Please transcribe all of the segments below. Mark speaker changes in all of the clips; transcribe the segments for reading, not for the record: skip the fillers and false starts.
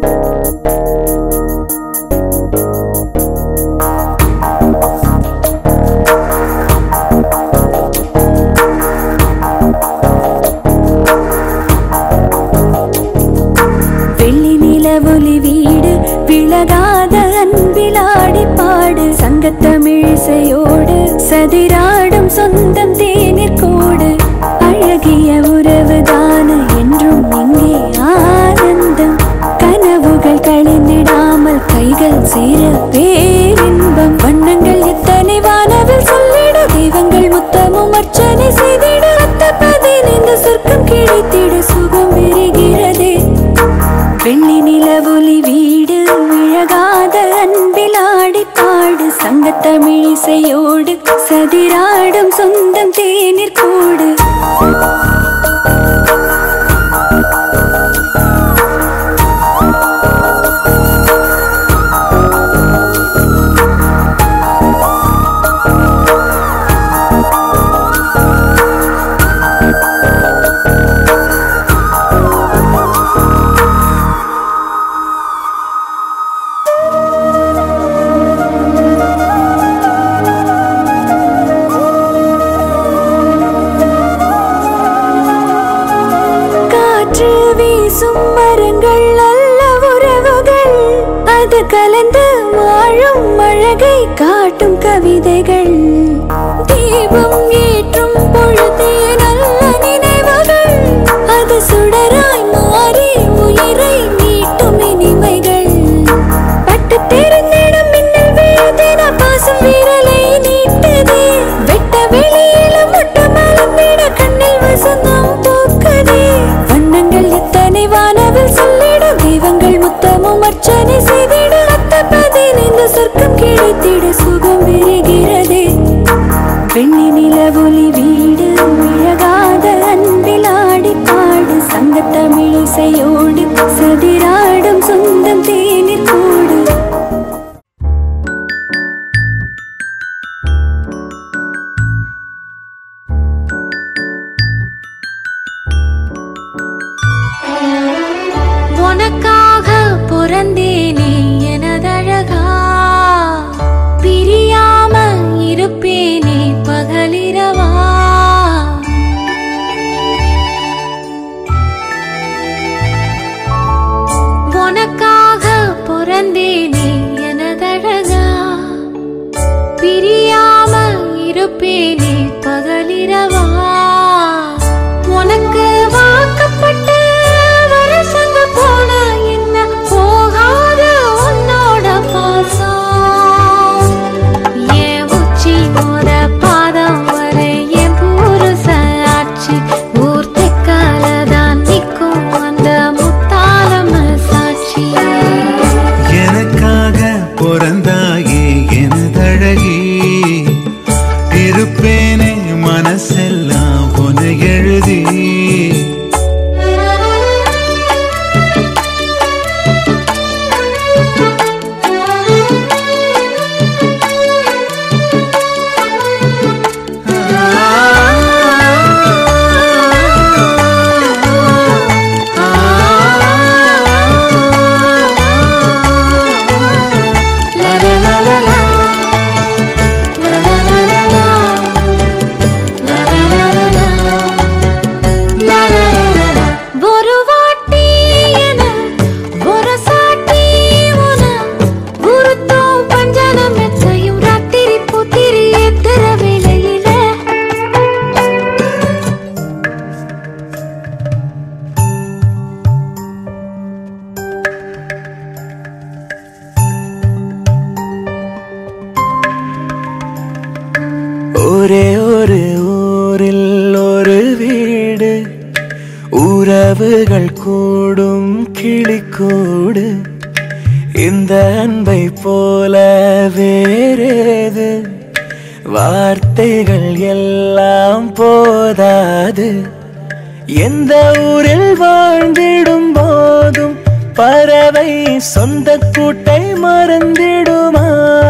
Speaker 1: ஒலி வீடு விலகாத அன்பிலாடி பாடு சங்கத்தமிழிசையோடு சதிராடும் சொந்தம் தேநீர் கோடு அழகிய உறவுதான என்றும் இங்கே ஆனந்தம் கனவுகள் கழிந்திடாமல் கைகள் சேர பேரின்பம் வண்ணங்கள் எத்தனை வானவில் சொல்லிட தெய்வங்கள் முத்தமும் அர்ச்சனை செய்திட அத்த 15 சொர்க்கம் கிடைத்திட சுகம் பெறுகிறதே வெள்ளி நிலவொலி வீடு விழகாத அன்பிலாடி பாடு சங்கத்தமிழிசையோடு சதிராடும் சொந்தம் தேநீர் கூடு கலந்து வாழும் அழகை காட்டும் கவிதைகள் தீபம் ஏற்றும் பொழுதே நல்ல நினைவுகள் அது சுடராய் மாறி உயிரை நீட்டும் இனிமைகள் பட்டு தெரிந்திடும் மின்னல் விழுதின பாசம் விரலை நீட்டதே வெட்ட வெளியில முட்டு மலர்ந்திட கண்ணில் வசந்தம் பூக்கதே வண்ணங்கள் எத்தனை வானவில் சொல்லிட தெய்வங்கள் முத்தமும் அர்ச்சனை செய்திட 15 சொர்க்கம் கிடைத்திட சுகம் பெறுகிறதே வெள்ளி நிலவொலி வீடு விழகாத அன்பிலாடி பாடு சங்கத்தமிழிசையோடு சதிராடும் சொந்தம் தேநீர் கூடு உனக்காக பிறந்தேனே எனதழகா பிரியாம இருப்பேனே பகலிரவா உனக்காக பிறந்தேனே எனதழகா பிரியாம இருப்பேனே பகலிரவா உனக்கு வாக்கப்பட்ட போன என்ன போகாத உன்னோட பாசம் என் உச்சி மோத பாதம் வரை என் புருஷ ஆட்சி ஊர் தெக்காலதான் நிற்கும் அந்த முத்தாளம சாட்சி
Speaker 2: எனக்காக பிறந்தாயே எனதழகி இருப்பேனே மனசெல்லாம் உன எழுதி ஒரே ஒரு ஊரில் ஒரு வீடு உறவுகள் கூடும் கிளிக்கூடு இந்த அன்பை போல வேறேது வார்த்தைகள் எல்லாம் போதாது எந்த ஊரில் வாழ்ந்திடும் போதும் பறவை சொந்த கூட்டை மறந்திடுமா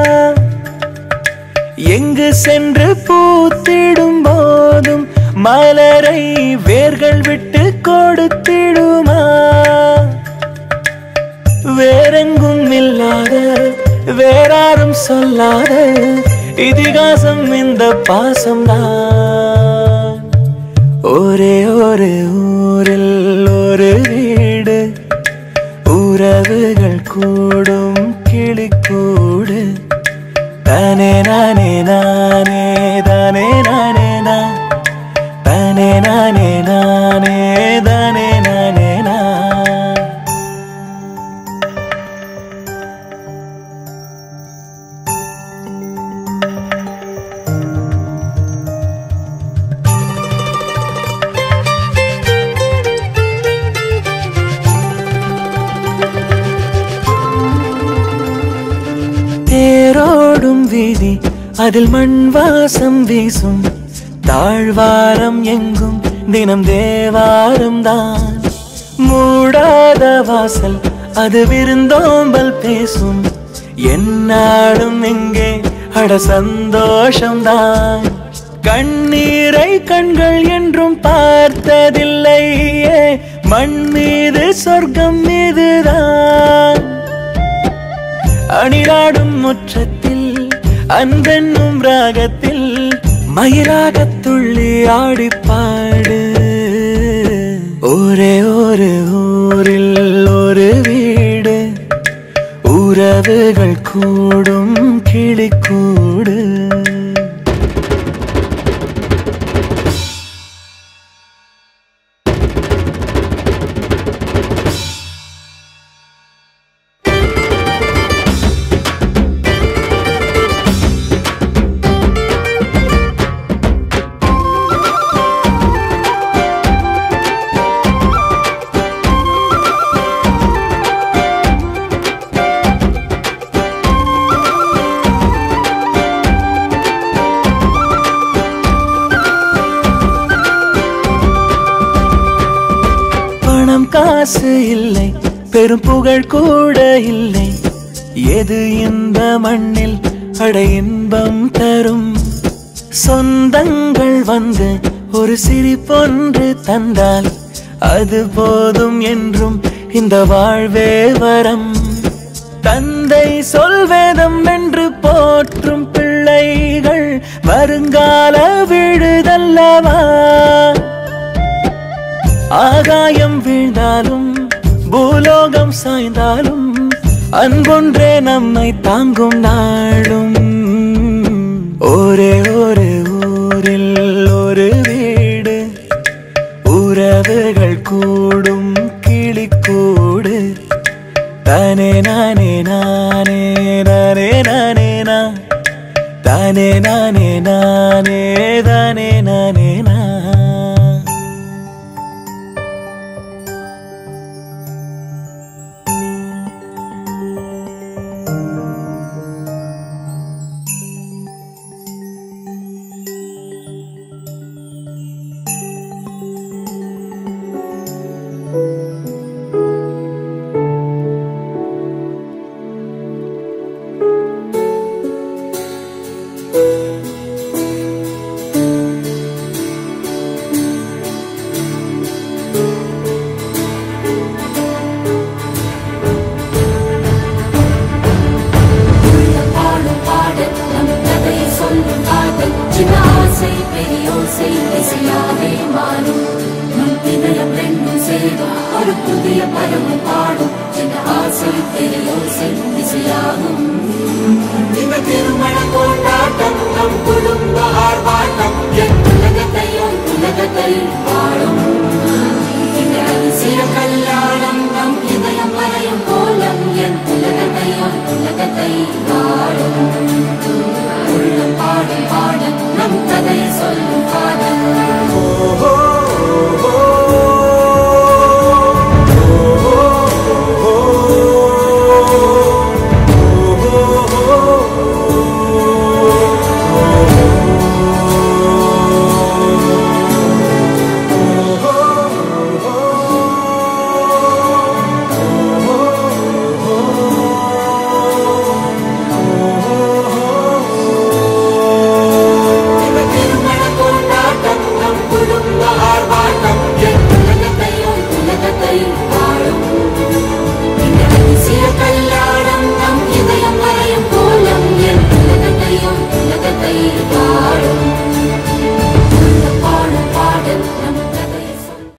Speaker 2: எங்கு சென்று பூத்திடும் போதும் மலரை வேர்கள் விட்டு கொடுத்திடுமா வேறெங்கும் இல்லாத வேறாரும் சொல்லாத இதிகாசம் இந்த பாசம்தான். ஒரே ஒரு ஊரில் ஒரு வீடு, உறவுகள் கூடும் கிளிக்கூடு. தானே நானே நானே தானே நானே நான், தானே நானே நானே தானே நானே நான். தேரோடும் வீதி அதில் மண் வாசம் வீசும், தாழ்வாரம் எங்கும் தினம் தேவாரம் தான். மூடாத வாசல் அது விருந்தோம்பல் பேசும், என்னாலும் எங்கே அட சந்தோஷம்தான். கண்ணீரை கண்கள் என்றும் பார்த்ததில்லையே, மண் மீது சொர்க்கம் மீதுதான். அணிலாடும் முற்றத்தில் அன்பென்னும் ராகத்தில் மயிலாகத் துள்ளி ஆடிப்பாடு. ஒரே ஒரு ஊரில் ஒரு வீடு, உறவுகள் கூடும் கிளிக்கூடு. காசு இல்லை, பெரும் புகழ் கூட இல்லை, எது இந்த மண்ணில் அட இன்பம் தரும். சொந்தங்கள் வந்து ஒரு சிரிப்பொன்று தந்தால் அது போதும் என்றும் இந்த வாழ்வே வரம். தந்தை சொல்வேதம் என்று போற்றும் பிள்ளைகள் வருங்கால விழுதல்லவா. ஆகாயம் வீழ்ந்தாலும் பூலோகம் சாய்ந்தாலும் அன்பொன்றே நம்மை தாங்கும் நாளும். ஒரே ஒரு ஊரில் ஒரு வீடு, உறவுகள் கூடும் கிளிக்கூடு. தானே நானே நானே நானே நானே நான், தானே நானே நானே தானே நானே நான்.